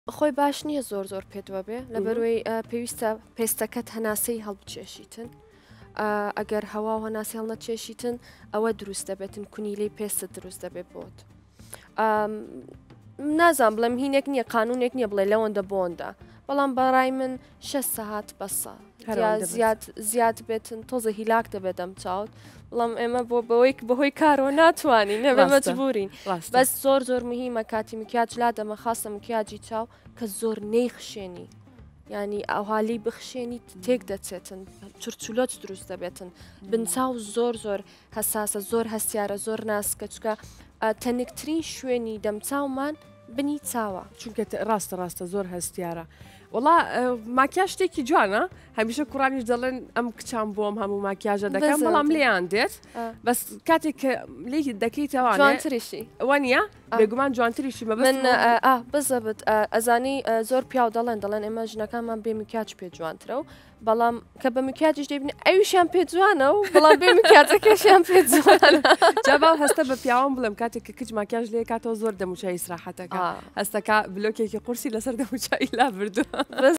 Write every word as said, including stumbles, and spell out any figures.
خۆی باش نییە زۆر زۆر پێدوە بێ لەبەروەی پێویستە پێستەکەت هەناسەی هەڵبچێشیتن ئەگەر هەوا و هەناسی هەڵ نەچێشیتن ئەوە دروست دەبێتن کونیلەی پێستە دروست دەبێت بۆت. نازان بڵێم هینێک نییە قانونێک نییە بڵێ لەوەندە بۆندا بەڵام بەڕای من شە سەهات بەسە زیاد بێتن تۆزە هیلاک دەبێت دەم چاوت بەڵام ئێمە بۆ بەوەی بەهۆی کارەوە ناتوانین نەبێ مەجبورین بەس زۆر زۆر مهمە کاتی مکیاج لا دەمە خاستە مکیاجی چاو کە زۆر نەیخشێنی ینی ئەوهالی بخشێنی تێک دەچێتن چرچولۆت دروست دەبێتن بنچاو زۆر زۆر هەساسە زۆر هەستیارە زۆر ناسکە چکە تەنکترین شوێنی دەمچاومان بنی چاوە چونکە ڕاستە ڕاستە زۆر هەستیارە. وڵا ماکیاژ شتێکی جوانە هەمیشە کوڕانیش دەڵێن ئەم کچان بۆم هەموو ماکیاژە دەکەم بەڵام لێیان دێت بەس کاتێک کە لی دەکەیتەوە جوانتریشی وانە بێگومان جوانتریشی مە من بزەبت ئەزانی زۆر پیاو دەڵێن دەڵێن ئێمە ژنەکانمان بێ مکیاج پێ جوانترە و بەڵام کە بە مکیاجش دەبین ئەویشیان پێ جوانە و بەڵام بێ مکیاجەکەشیان پێ جوانە جاوا هەستە بە پیاوم بڵێم کاتێک کە کچ ماکیاژ لێ کاتەوە زۆر دەموچای ئیسراحەتەکە هەستەکە بلۆکێکی قورسی لەسەر دەموچایی لا بردووە.